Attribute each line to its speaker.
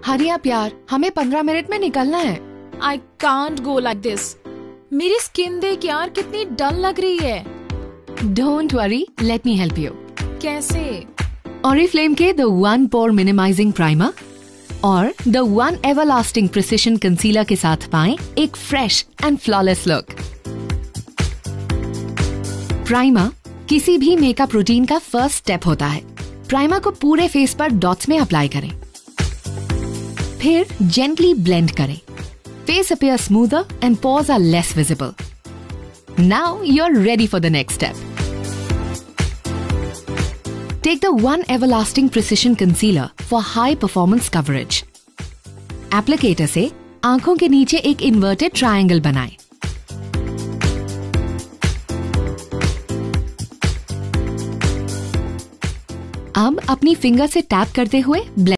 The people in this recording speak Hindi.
Speaker 1: हरी अप यार, हमें 15 मिनट में निकलना है।
Speaker 2: I can't go like this. मेरी स्किन देख यार कितनी डल लग रही है।
Speaker 1: Don't worry, let me help you.
Speaker 2: कैसे?
Speaker 1: Oriflame के The One Pore Minimizing Primer और The One Everlasting Precision Concealer के साथ पाएं एक fresh and flawless look. Primer किसी भी मेकअप रूटीन का फर्स्ट स्टेप होता है। प्राइमर को पूरे फेस पर डॉट्स में अप्लाई करें, फिर जेंटली ब्लेंड करें। Face appears smoother and pores are less visible. Now you're ready for the next step. Take the One Everlasting Precision Concealer for high performance coverage. Applicator से आंखों के नीचे एक inverted triangle बनाएं। अब अपनी फिंगर से टैप करते हुए